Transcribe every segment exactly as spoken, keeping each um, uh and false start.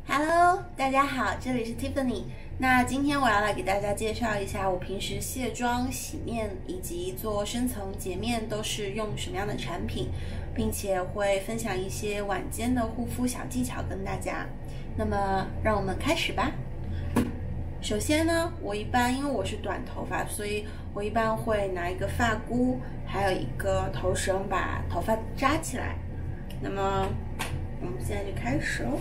Hello， 大家好，这里是 Tiffany。那今天我要来给大家介绍一下我平时卸妆、洗面以及做深层洁面都是用什么样的产品，并且会分享一些晚间的护肤小技巧跟大家。那么让我们开始吧。首先呢，我一般因为我是短头发，所以我一般会拿一个发箍，还有一个头绳把头发扎起来。那么我们现在就开始喽。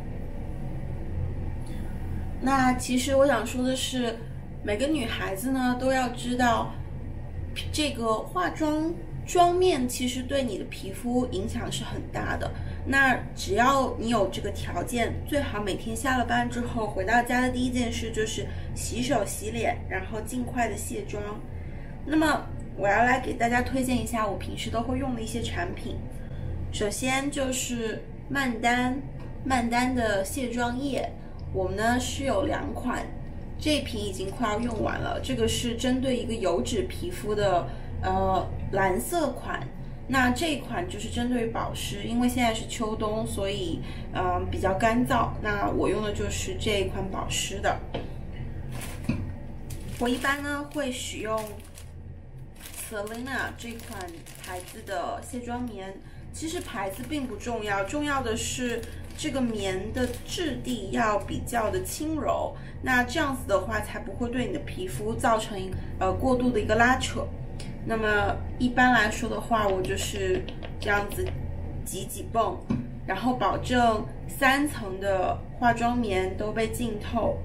那其实我想说的是，每个女孩子呢都要知道，这个化妆妆面其实对你的皮肤影响是很大的。那只要你有这个条件，最好每天下了班之后回到家的第一件事就是洗手洗脸，然后尽快的卸妆。那么我要来给大家推荐一下我平时都会用的一些产品。首先就是曼丹，曼丹的卸妆液。我们呢是有两款，这一瓶已经快要用完了。这个是针对一个油脂皮肤的呃蓝色款，那这一款就是针对保湿，因为现在是秋冬，所以呃比较干燥。那我用的就是这一款保湿的。我一般呢会使用 Selena 这款牌子的卸妆棉，其实牌子并不重要，重要的是这个棉的质地要比较的轻柔，那这样子的话才不会对你的皮肤造成呃过度的一个拉扯。那么一般来说的话，我就是这样子挤几泵，然后保证三层的化妆棉都被浸透。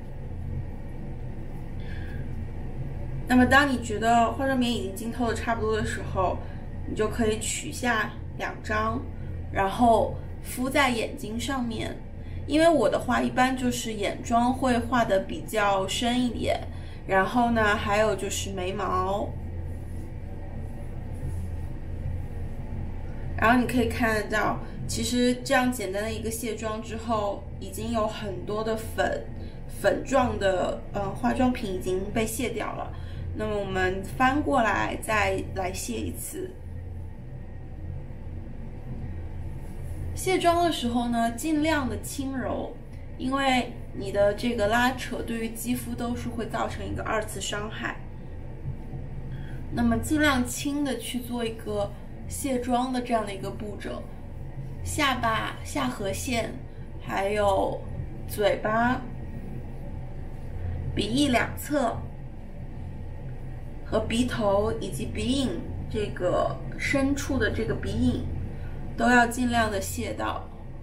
那么当你觉得化妆棉已经浸透的差不多的时候，你就可以取下两张，然后敷在眼睛上面。因为我的话一般就是眼妆会画的比较深一点，然后呢还有就是眉毛，然后你可以看得到，其实这样简单的一个卸妆之后，已经有很多的粉粉状的呃化妆品已经被卸掉了。那么我们翻过来再来卸一次。卸妆的时候呢，尽量的轻柔，因为你的这个拉扯对于肌肤都是会造成一个二次伤害。那么尽量轻的去做一个卸妆的这样的一个步骤，下巴、下颌线，还有嘴巴、鼻翼两侧和鼻头以及鼻影这个深处的这个鼻影，都要尽量的卸到。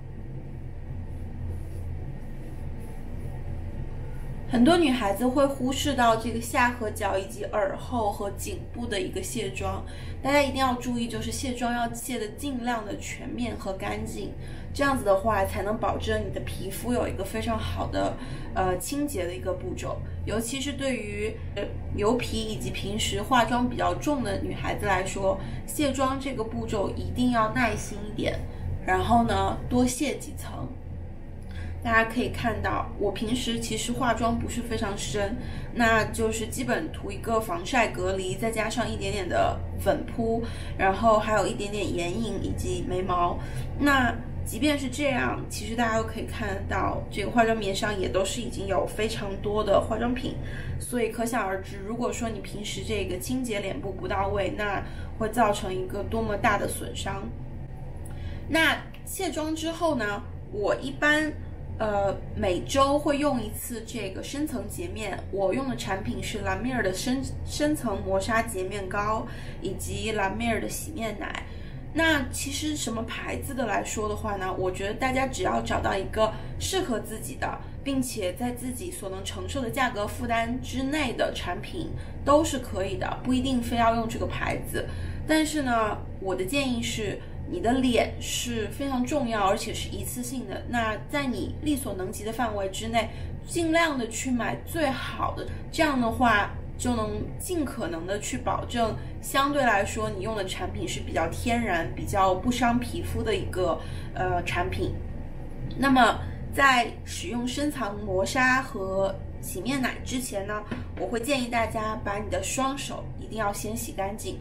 很多女孩子会忽视到这个下颌角以及耳后和颈部的一个卸妆，大家一定要注意，就是卸妆要卸的尽量的全面和干净，这样子的话才能保证你的皮肤有一个非常好的呃清洁的一个步骤。尤其是对于油皮以及平时化妆比较重的女孩子来说，卸妆这个步骤一定要耐心一点，然后呢多卸几层。大家可以看到，我平时其实化妆不是非常深，那就是基本涂一个防晒隔离，再加上一点点的粉扑，然后还有一点点眼影以及眉毛。那即便是这样，其实大家都可以看到，这个化妆棉上也都是已经有非常多的化妆品，所以可想而知，如果说你平时这个清洁脸部不到位，那会造成一个多么大的损伤。那卸妆之后呢，我一般呃，每周会用一次这个深层洁面，我用的产品是兰米尔的深深层磨砂洁面膏，以及兰米尔的洗面奶。那其实什么牌子的来说的话呢，我觉得大家只要找到一个适合自己的，并且在自己所能承受的价格负担之内的产品都是可以的，不一定非要用这个牌子。但是呢，我的建议是，你的脸是非常重要，而且是一次性的。那在你力所能及的范围之内，尽量的去买最好的，这样的话就能尽可能的去保证，相对来说你用的产品是比较天然、比较不伤皮肤的一个呃产品。那么在使用深层磨砂和洗面奶之前呢，我会建议大家把你的双手一定要先洗干净。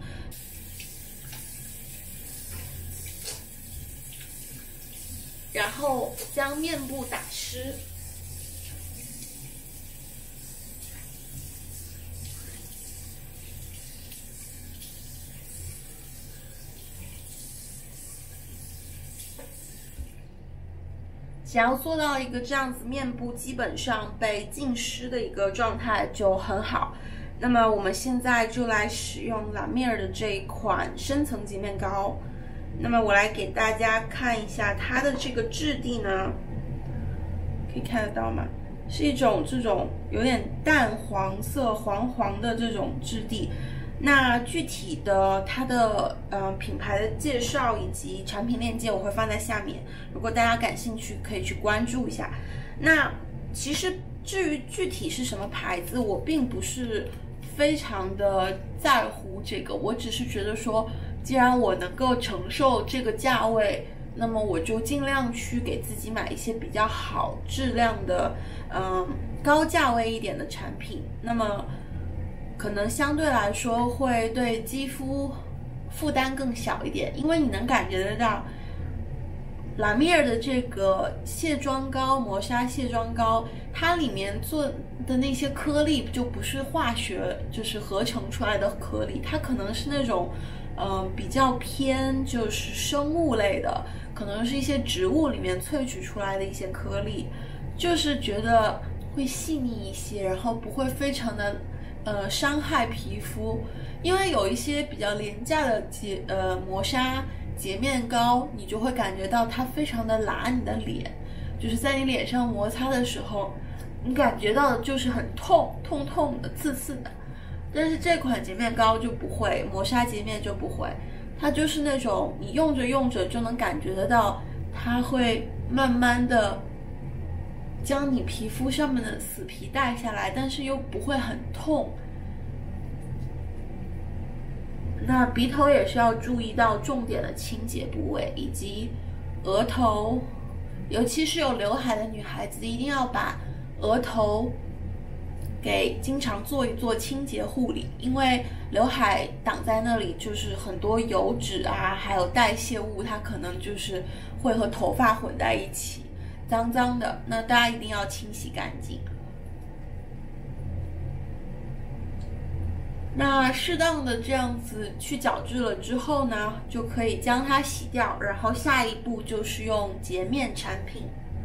然后将面部打湿。只要做到一个这样子，面部基本上被浸湿的一个状态就很好。那么我们现在就来使用兰米尔的这一款深层洁面膏。那么我来给大家看一下它的这个质地呢，可以看得到吗？是一种这种有点淡黄色、黄黄的这种质地。那具体的它的呃品牌的介绍以及产品链接我会放在下面，如果大家感兴趣可以去关注一下。那其实至于具体是什么牌子，我并不是非常的在乎这个，我只是觉得说，既然我能够承受这个价位，那么我就尽量去给自己买一些比较好质量的，嗯，高价位一点的产品。那么可能相对来说会对肌肤负担更小一点，因为你能感觉得到兰米尔的这个卸妆膏、磨砂卸妆膏，它里面做的那些颗粒就不是化学就是合成出来的颗粒，它可能是那种呃比较偏就是生物类的，可能是一些植物里面萃取出来的一些颗粒，就是觉得会细腻一些，然后不会非常的呃伤害皮肤。因为有一些比较廉价的洁呃磨砂洁面膏，你就会感觉到它非常的拉你的脸，就是在你脸上摩擦的时候，你感觉到的就是很痛痛痛的、刺刺的。但是这款洁面膏就不会，磨砂洁面就不会，它就是那种你用着用着就能感觉得到，它会慢慢的将你皮肤上面的死皮带下来，但是又不会很痛。那鼻头也是要注意到重点的清洁部位，以及额头，尤其是有刘海的女孩子，一定要把额头给经常做一做清洁护理，因为刘海挡在那里，就是很多油脂啊，还有代谢物，它可能就是会和头发混在一起，脏脏的，那大家一定要清洗干净。那适当的这样子去角质了之后呢，就可以将它洗掉，然后下一步就是用洁面产品。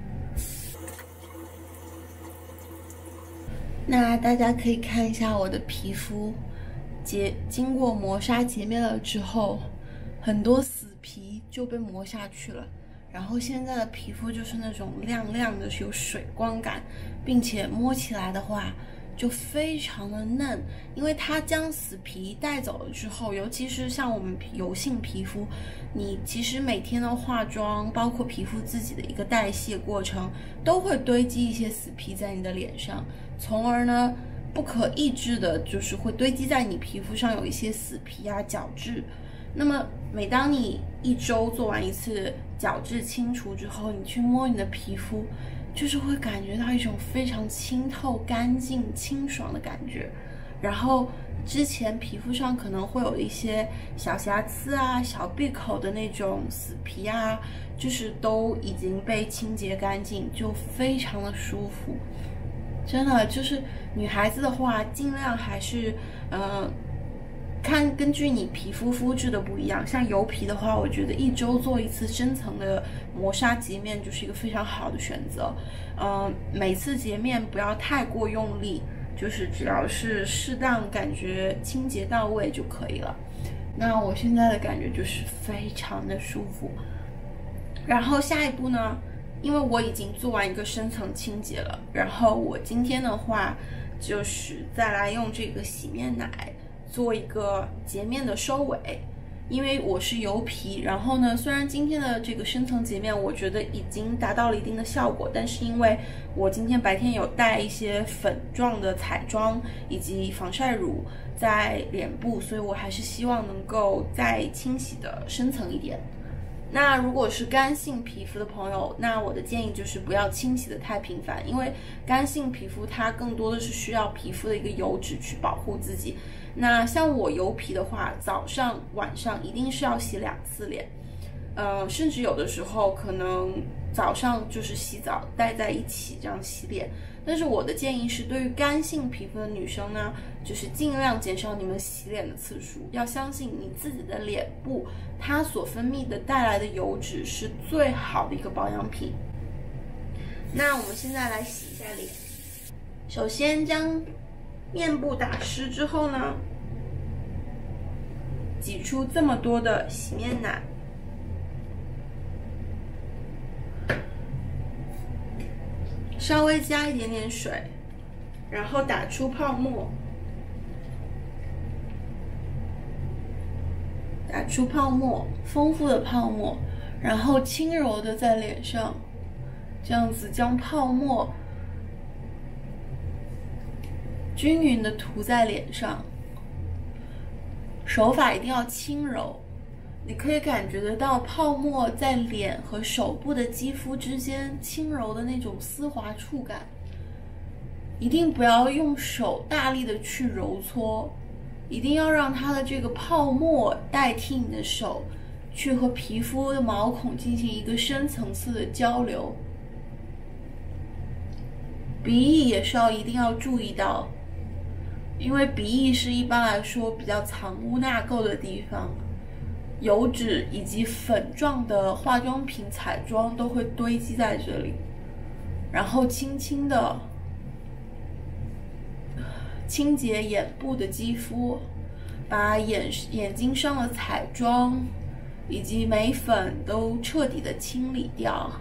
那大家可以看一下我的皮肤，洁经过磨砂洁面了之后，很多死皮就被磨下去了，然后现在的皮肤就是那种亮亮的，有水光感，并且摸起来的话就非常的嫩，因为它将死皮带走了之后，尤其是像我们油性皮肤，你其实每天的化妆，包括皮肤自己的一个代谢过程，都会堆积一些死皮在你的脸上，从而呢不可抑制的就是会堆积在你皮肤上有一些死皮啊、角质。那么每当你一周做完一次角质清除之后，你去摸你的皮肤，就是会感觉到一种非常清透、干净、清爽的感觉。然后之前皮肤上可能会有一些小瑕疵啊、小闭口的那种死皮啊，就是都已经被清洁干净，就非常的舒服。真的就是女孩子的话，尽量还是呃。看根据你皮肤肤质的不一样，像油皮的话，我觉得一周做一次深层的磨砂洁面就是一个非常好的选择。嗯，每次洁面不要太过用力，就是只要是适当感觉清洁到位就可以了。那我现在的感觉就是非常的舒服。然后下一步呢，因为我已经做完一个深层清洁了，然后我今天的话就是再来用这个洗面奶做一个洁面的收尾。因为我是油皮，然后呢，虽然今天的这个深层洁面我觉得已经达到了一定的效果，但是因为我今天白天有带一些粉状的彩妆以及防晒乳在脸部，所以我还是希望能够再清洗的深层一点。那如果是干性皮肤的朋友，那我的建议就是不要清洗的太频繁，因为干性皮肤它更多的是需要皮肤的一个油脂去保护自己。那像我油皮的话，早上晚上一定是要洗两次脸。 呃，甚至有的时候可能早上就是洗澡待在一起这样洗脸。但是我的建议是，对于干性皮肤的女生呢，就是尽量减少你们洗脸的次数。要相信你自己的脸部，它所分泌的带来的油脂是最好的一个保养品。那我们现在来洗一下脸。首先将面部打湿之后呢，挤出这么多的洗面奶。稍微加一点点水，然后打出泡沫，打出泡沫，丰富的泡沫，然后轻柔的在脸上，这样子将泡沫均匀的涂在脸上。手法一定要轻柔，你可以感觉得到泡沫在脸和手部的肌肤之间轻柔的那种丝滑触感。一定不要用手大力的去揉搓，一定要让它的这个泡沫代替你的手，去和皮肤的毛孔进行一个深层次的交流。鼻翼也是要一定要注意到，因为鼻翼是一般来说比较藏污纳垢的地方。油脂以及粉状的化妆品、彩妆都会堆积在这里，然后轻轻的清洁眼部的肌肤，把眼眼睛上的彩妆以及眉粉都彻底的清理掉。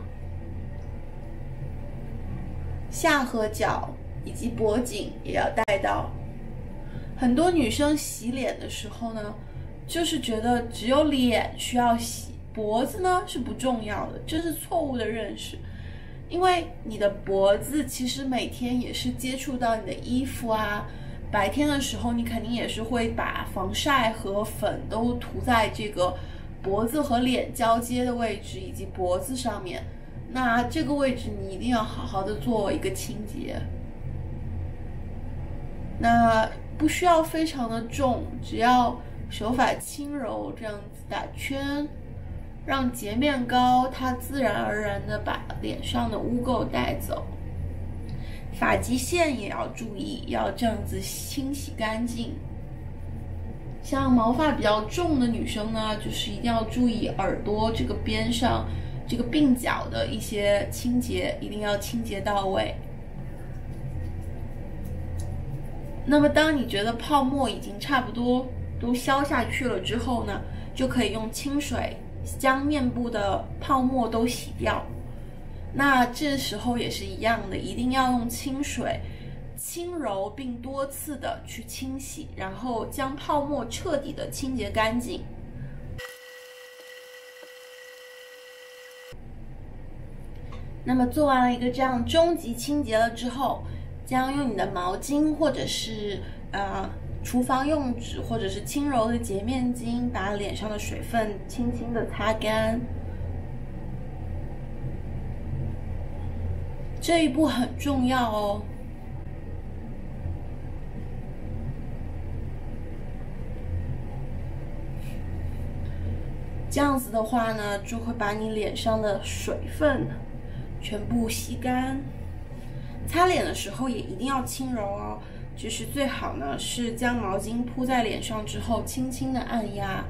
下颌角以及脖颈也要带到。很多女生洗脸的时候呢，就是觉得只有脸需要洗，脖子呢是不重要的，这是错误的认识。因为你的脖子其实每天也是接触到你的衣服啊，白天的时候你肯定也是会把防晒和粉都涂在这个脖子和脸交接的位置以及脖子上面，那这个位置你一定要好好的做一个清洁。那不需要非常的重，只要手法轻柔，这样子打圈，让洁面膏它自然而然的把脸上的污垢带走。发际线也要注意，要这样子清洗干净。像毛发比较重的女生呢，就是一定要注意耳朵这个边上这个鬓角的一些清洁，一定要清洁到位。那么当你觉得泡沫已经差不多都消下去了之后呢，就可以用清水将面部的泡沫都洗掉。那这时候也是一样的，一定要用清水轻柔并多次的去清洗，然后将泡沫彻底的清洁干净。那么做完了一个这样终极清洁了之后，将用你的毛巾或者是呃厨房用纸或者是轻柔的洁面巾，把脸上的水分轻轻的擦干。这一步很重要哦。这样子的话呢，就会把你脸上的水分全部吸干。擦脸的时候也一定要轻柔哦，就是最好呢是将毛巾铺在脸上之后，轻轻的按压，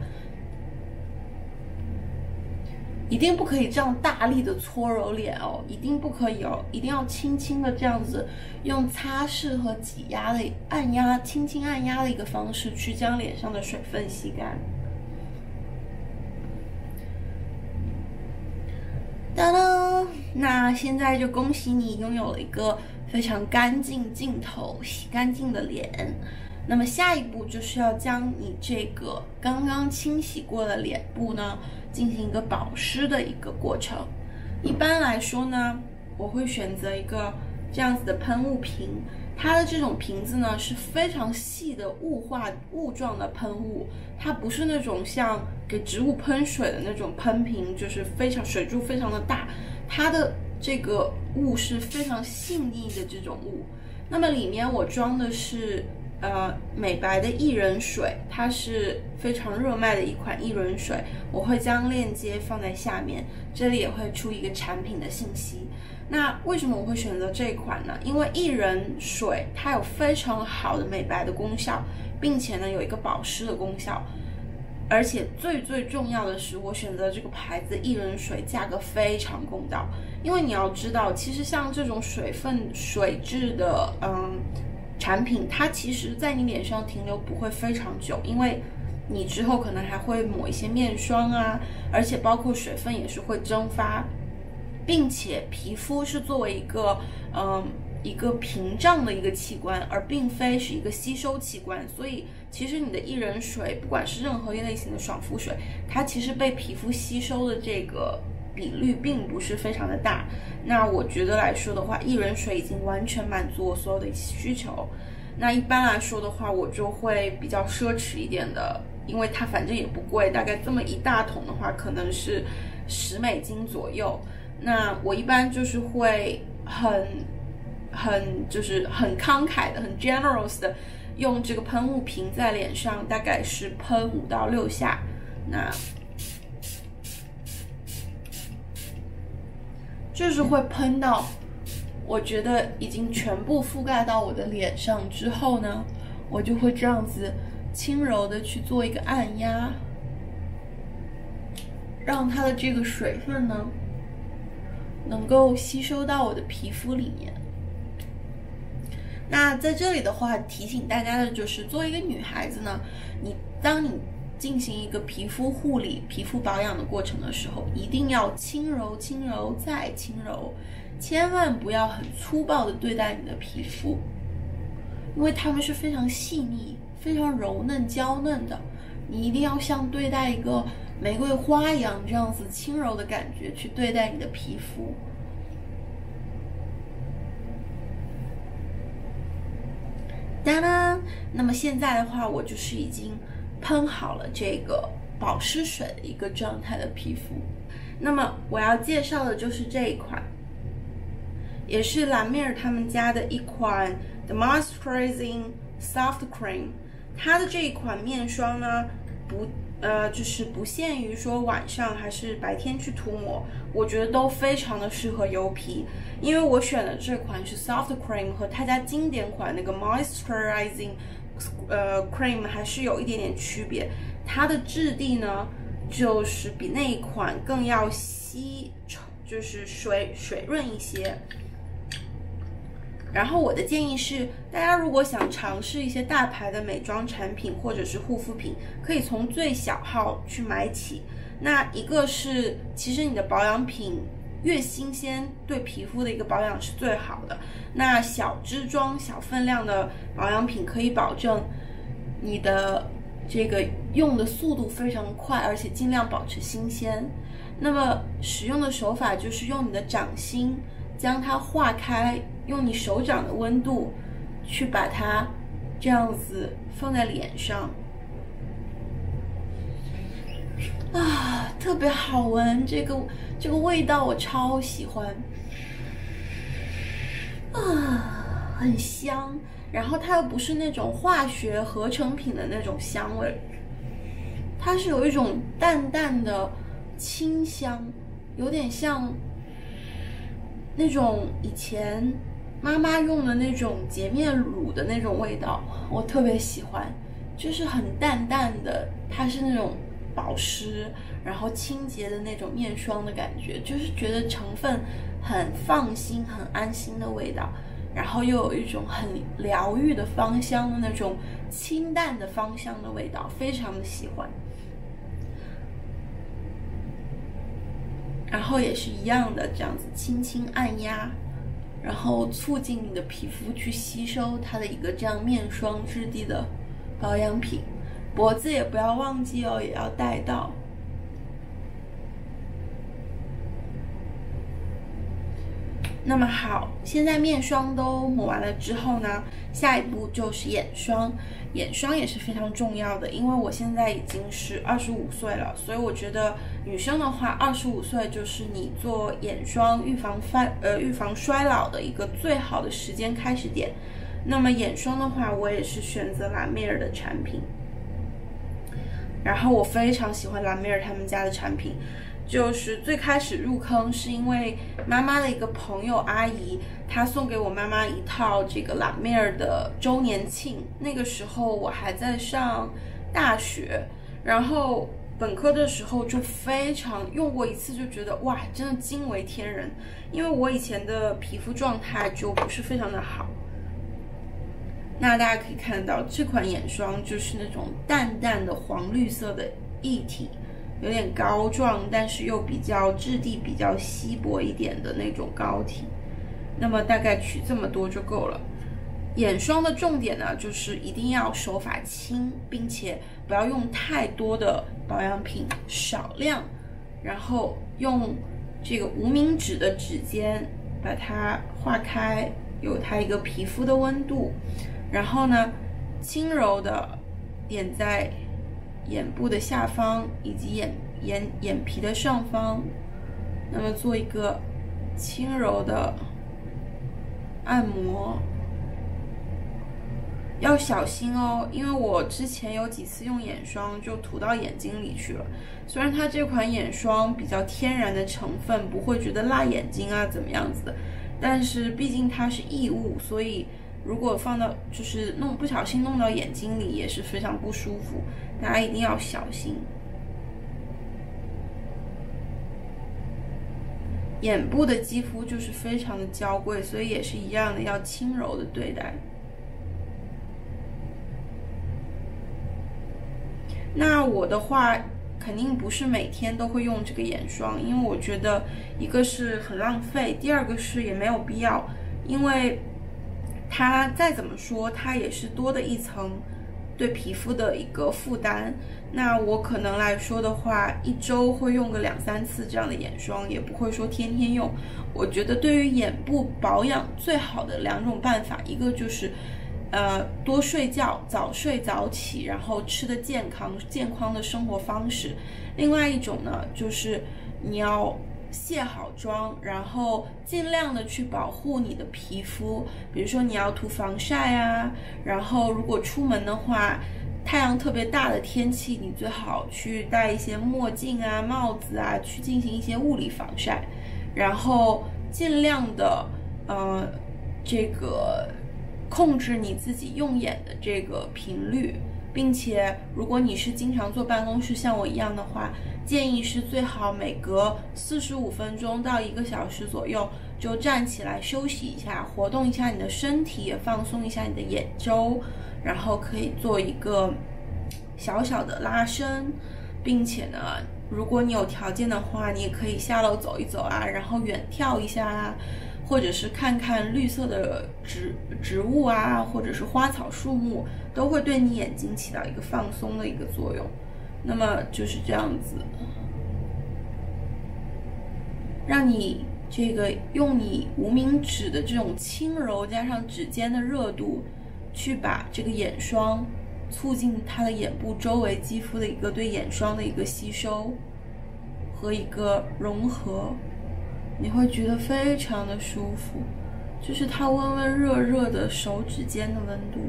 一定不可以这样大力的搓揉脸哦，一定不可以哦，一定要轻轻的这样子用擦拭和挤压的按压，轻轻按压的一个方式去将脸上的水分吸干。当当，那现在就恭喜你拥有了一个非常干净、净透、洗干净的脸。那么下一步就是要将你这个刚刚清洗过的脸部呢，进行一个保湿的一个过程。一般来说呢，我会选择一个这样子的喷雾瓶，它的这种瓶子呢是非常细的雾化雾状的喷雾，它不是那种像给植物喷水的那种喷瓶，就是非常水柱非常的大，它的这个雾是非常细腻的这种雾。那么里面我装的是呃美白的薏仁水，它是非常热卖的一款薏仁水，我会将链接放在下面，这里也会出一个产品的信息。那为什么我会选择这一款呢？因为薏仁水它有非常好的美白的功效，并且呢有一个保湿的功效，而且最最重要的是，我选择这个牌子薏仁水价格非常公道。因为你要知道，其实像这种水分水质的嗯产品，它其实在你脸上停留不会非常久，因为你之后可能还会抹一些面霜啊，而且包括水分也是会蒸发。并且皮肤是作为一个嗯一个屏障的一个器官，而并非是一个吸收器官，所以其实你的薏仁水，不管是任何一类型的爽肤水，它其实被皮肤吸收的这个比率并不是非常的大。那我觉得来说的话，薏仁水已经完全满足我所有的需求。那一般来说的话，我就会比较奢侈一点的，因为它反正也不贵，大概这么一大桶的话，可能是十美金左右。那我一般就是会很很就是很慷慨的很 generous 的用这个喷雾瓶在脸上，大概是喷五到六下，那就是会喷到我觉得已经全部覆盖到我的脸上之后呢，我就会这样子轻柔的去做一个按压，让它的这个水分呢能够吸收到我的皮肤里面。那在这里的话，提醒大家的就是，作为一个女孩子呢，你当你进行一个皮肤护理、皮肤保养的过程的时候，一定要轻柔、轻柔再轻柔，千万不要很粗暴的对待你的皮肤，因为它们是非常细腻、非常柔嫩、娇嫩的。你一定要像对待一个玫瑰花一样，这样子轻柔的感觉去对待你的皮肤。当然，那么现在的话，我就是已经喷好了这个保湿水的一个状态的皮肤。那么我要介绍的就是这一款，也是兰蔻他们家的一款 The Moisturizing Soft Cream。它的这一款面霜呢，不呃就是不限于说晚上还是白天去涂抹，我觉得都非常的适合油皮。因为我选的这款是 Soft Cream， 和他家经典款那个 Moisturizing 呃 Cream 还是有一点点区别。它的质地呢，就是比那一款更要稀，就是水水润一些。然后我的建议是，大家如果想尝试一些大牌的美妆产品或者是护肤品，可以从最小号去买起。那一个是，其实你的保养品越新鲜，对皮肤的一个保养是最好的。那小支装、小分量的保养品可以保证你的这个用的速度非常快，而且尽量保持新鲜。那么使用的手法就是用你的掌心将它化开，用你手掌的温度去把它这样子放在脸上，啊，特别好闻，这个这个味道我超喜欢，啊，很香，然后它又不是那种化学合成品的那种香味，它是有一种淡淡的清香，有点像那种以前妈妈用的那种洁面乳的那种味道，我特别喜欢，就是很淡淡的，它是那种保湿然后清洁的那种面霜的感觉，就是觉得成分很放心很安心的味道，然后又有一种很疗愈的芳香的那种清淡的芳香的味道，非常的喜欢。然后也是一样的，这样子轻轻按压，然后促进你的皮肤去吸收它的一个这样面霜质地的保养品。脖子也不要忘记哦，也要带到。那么好，现在面霜都抹完了之后呢，下一步就是眼霜。眼霜也是非常重要的，因为我现在已经是二十五岁了，所以我觉得女生的话，二十五岁就是你做眼霜预防衰呃预防衰老的一个最好的时间开始点。 那么眼霜的话，我也是选择兰美尔的产品。然后我非常喜欢兰美尔他们家的产品，就是最开始入坑是因为妈妈的一个朋友阿姨，她送给我妈妈一套这个兰美尔的周年庆，那个时候我还在上大学，然后本科的时候就非常用过一次，就觉得哇，真的惊为天人，因为我以前的皮肤状态就不是非常的好。那大家可以看得到，这款眼霜就是那种淡淡的黄绿色的液体，有点膏状，但是又比较质地比较稀薄一点的那种膏体。那么大概取这么多就够了。眼霜的重点呢，就是一定要手法轻，并且不要用太多的保养品，少量，然后用这个无名指的指尖把它化开，有它一个皮肤的温度。然后呢，轻柔的点在眼部的下方以及眼眼眼皮的上方，那么做一个轻柔的按摩。要小心哦，因为我之前有几次用眼霜就涂到眼睛里去了。虽然它这款眼霜比较天然的成分，不会觉得辣眼睛啊怎么样子的，但是毕竟它是异物，所以如果放到就是弄不小心弄到眼睛里也是非常不舒服，大家一定要小心。眼部的肌肤就是非常的娇贵，所以也是一样的，要轻柔的对待。那我的话肯定不是每天都会用这个眼霜，因为我觉得一个是很浪费，第二个是也没有必要，因为它再怎么说它也是多的一层对皮肤的一个负担。那我可能来说的话，一周会用个两三次这样的眼霜，也不会说天天用。我觉得对于眼部保养最好的两种办法，一个就是呃，多睡觉，早睡早起，然后吃的健康健康的生活方式。另外一种呢，就是你要卸好妆，然后尽量的去保护你的皮肤，比如说你要涂防晒啊，然后如果出门的话，太阳特别大的天气，你最好去戴一些墨镜啊、帽子啊，去进行一些物理防晒，然后尽量的呃这个控制你自己用眼的这个频率，并且如果你是经常坐办公室像我一样的话，建议是最好每隔四十五分钟到一个小时左右就站起来休息一下，活动一下你的身体，也放松一下你的眼周，然后可以做一个小小的拉伸，并且呢，如果你有条件的话，你也可以下楼走一走啊，然后远眺一下啊，或者是看看绿色的植植物啊，或者是花草树木，都会对你眼睛起到一个放松的一个作用。那么就是这样子，让你这个用你无名指的这种轻柔加上指尖的热度，去把这个眼霜促进它的眼部周围肌肤的一个对眼霜的一个吸收和一个融合。你会觉得非常的舒服，就是它温温热热的手指尖的温度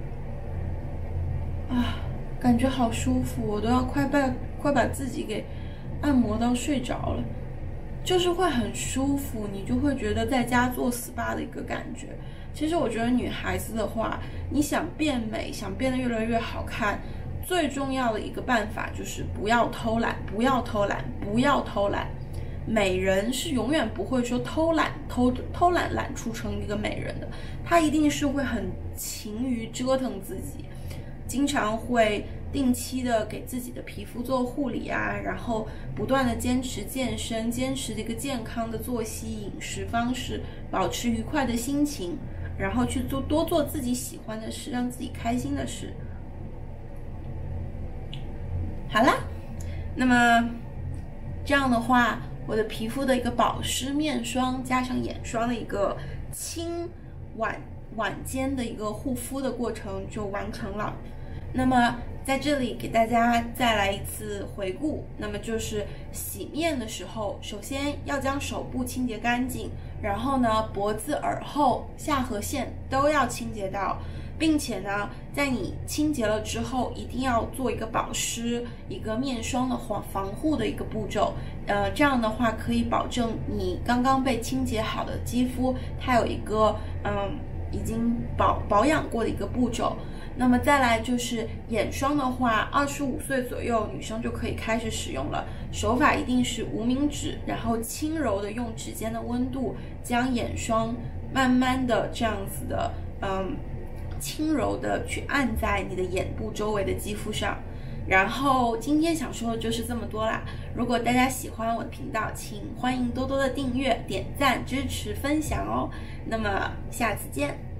啊，感觉好舒服，我都要快把快把自己给按摩到睡着了，就是会很舒服，你就会觉得在家做 S P A 的一个感觉。其实我觉得女孩子的话，你想变美，想变得越来越好看，最重要的一个办法就是不要偷懒，不要偷懒，不要偷懒。美人是永远不会说偷懒偷偷懒懒出成一个美人的，她一定是会很勤于折腾自己，经常会定期的给自己的皮肤做护理啊，然后不断的坚持健身，坚持这个健康的作息饮食方式，保持愉快的心情，然后去做多做自己喜欢的事，让自己开心的事。好啦，那么这样的话，我的皮肤的一个保湿面霜加上眼霜的一个轻晚晚间的一个护肤的过程就完成了。那么在这里给大家再来一次回顾，那么就是洗面的时候，首先要将手部清洁干净，然后呢，脖子、耳后、下颌线都要清洁到，并且呢，在你清洁了之后，一定要做一个保湿、一个面霜的防防护的一个步骤。呃，这样的话可以保证你刚刚被清洁好的肌肤，它有一个嗯已经保保养过的一个步骤。那么再来就是眼霜的话，二十五岁左右女生就可以开始使用了。手法一定是无名指，然后轻柔的用指尖的温度将眼霜慢慢的这样子的，嗯，轻柔的去按在你的眼部周围的肌肤上。然后今天想说的就是这么多啦。如果大家喜欢我的频道，请欢迎多多的订阅、点赞、支持、分享哦。那么下次见。